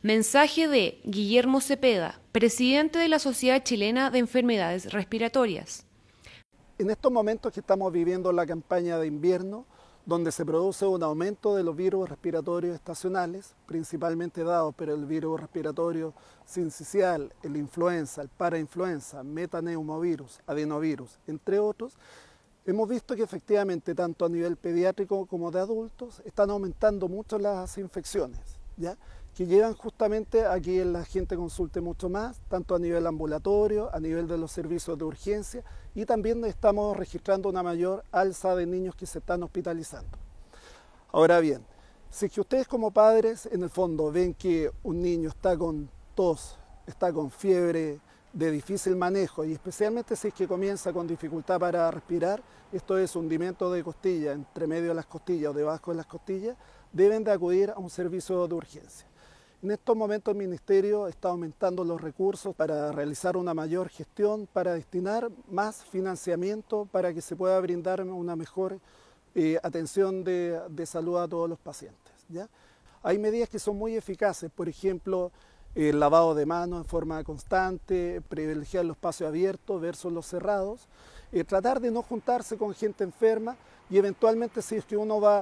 Mensaje de Guillermo Cepeda, presidente de la Sociedad Chilena de Enfermedades Respiratorias. En estos momentos que estamos viviendo la campaña de invierno, donde se produce un aumento de los virus respiratorios estacionales, principalmente dados por el virus respiratorio sincicial, el influenza, el parainfluenza, metaneumovirus, adenovirus, entre otros, hemos visto que efectivamente tanto a nivel pediátrico como de adultos están aumentando mucho las infecciones, ¿ya? Que llevan justamente a que la gente consulte mucho más, tanto a nivel ambulatorio, a nivel de los servicios de urgencia, y también estamos registrando una mayor alza de niños que se están hospitalizando. Ahora bien, si es que ustedes como padres en el fondo ven que un niño está con tos, está con fiebre de difícil manejo, y especialmente si es que comienza con dificultad para respirar, esto es hundimiento de costilla, entre medio de las costillas o debajo de las costillas, deben de acudir a un servicio de urgencia. En estos momentos el Ministerio está aumentando los recursos para realizar una mayor gestión, para destinar más financiamiento para que se pueda brindar una mejor atención de salud a todos los pacientes, ¿ya? Hay medidas que son muy eficaces, por ejemplo, el lavado de manos en forma constante, privilegiar los espacios abiertos versus los cerrados, tratar de no juntarse con gente enferma y eventualmente si es que uno va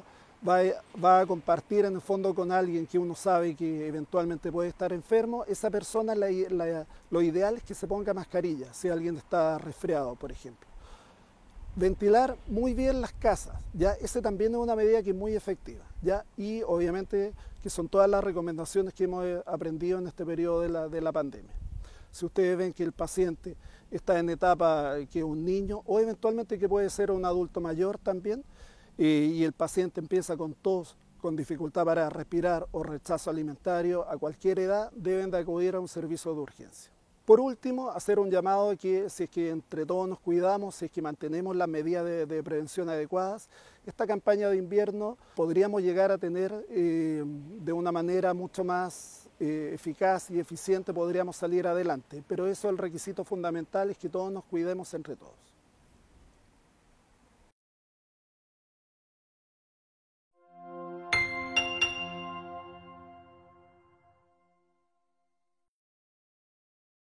a compartir en el fondo con alguien que uno sabe que eventualmente puede estar enfermo, esa persona lo ideal es que se ponga mascarilla, si alguien está resfriado, por ejemplo. Ventilar muy bien las casas, ¿ya? Ese también es una medida que es muy efectiva, ¿ya? Y obviamente que son todas las recomendaciones que hemos aprendido en este periodo de la pandemia. Si ustedes ven que el paciente está en etapa que es un niño o eventualmente que puede ser un adulto mayor también, y el paciente empieza con tos, con dificultad para respirar o rechazo alimentario a cualquier edad, deben de acudir a un servicio de urgencia. Por último, hacer un llamado a que si es que entre todos nos cuidamos, si es que mantenemos las medidas de prevención adecuadas, esta campaña de invierno podríamos llegar a tener de una manera mucho más eficaz y eficiente, podríamos salir adelante. Pero eso, el requisito fundamental es que todos nos cuidemos entre todos.